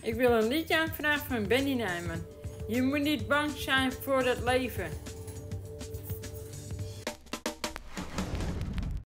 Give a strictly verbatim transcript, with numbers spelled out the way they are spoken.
Ik wil een liedje aanvragen van Benny Nijman. Je moet niet bang zijn voor het leven.